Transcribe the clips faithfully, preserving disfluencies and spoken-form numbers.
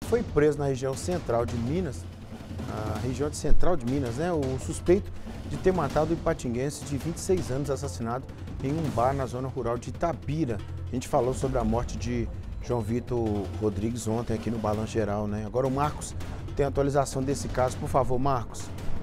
Foi preso na região central de Minas, a região de central de Minas, né? O suspeito de ter matado o ipatinguense de vinte e seis anos, assassinado em um bar na zona rural de Itabira. A gente falou sobre a morte de João Vitor Rodrigues ontem aqui no Balanço Geral, né? Agora o Marcos tem a atualização desse caso. Por favor, Marcos.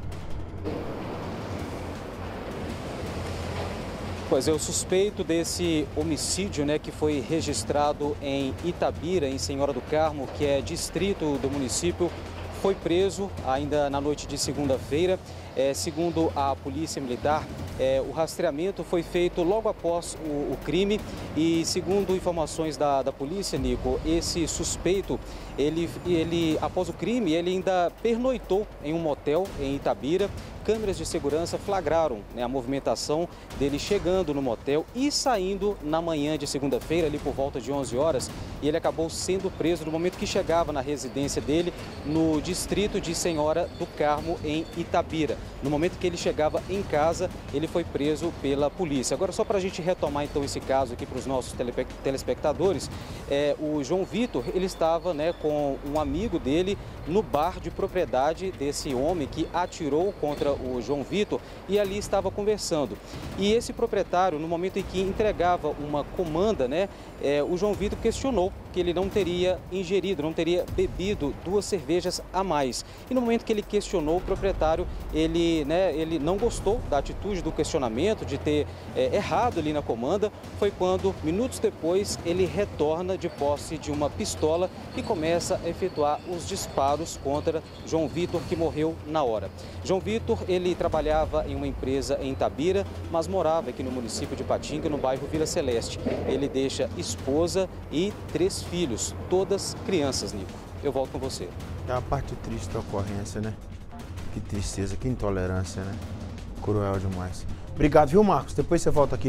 Pois é, o suspeito desse homicídio, né, que foi registrado em Itabira, em Senhora do Carmo, que é distrito do município, foi preso ainda na noite de segunda-feira. É, segundo a Polícia Militar, é, o rastreamento foi feito logo após o, o crime e, segundo informações da, da polícia, Nico, esse suspeito, ele, ele, após o crime, ele ainda pernoitou em um motel em Itabira. Câmeras de segurança flagraram, né, a movimentação dele chegando no motel e saindo na manhã de segunda-feira, ali por volta de onze horas, e ele acabou sendo preso no momento que chegava na residência dele, no distrito de Senhora do Carmo, em Itabira. No momento que ele chegava em casa, ele foi preso pela polícia. Agora, só para a gente retomar então esse caso aqui para os nossos telespectadores, é, o João Vitor, ele estava, né, com um amigo dele no bar de propriedade desse homem que atirou contra o João Vitor, e ali estava conversando. E esse proprietário, no momento em que entregava uma comanda, né, é, o João Vitor questionou que ele não teria ingerido, não teria bebido duas cervejas a mais. E no momento que ele questionou o proprietário, ele, né, ele não gostou da atitude, do questionamento, de ter é, errado ali na comanda. Foi quando, minutos depois, ele retorna de posse de uma pistola e começa a efetuar os disparos contra João Vitor, que morreu na hora. João Vitor, ele trabalhava em uma empresa em Itabira, mas morava aqui no município de Ipatinga, no bairro Vila Celeste. Ele deixa esposa e três filhos, todas crianças, Nico. Eu volto com você. É a parte triste da ocorrência, né? Que tristeza, que intolerância, né? Cruel demais. Obrigado, viu, Marcos? Depois você volta aqui.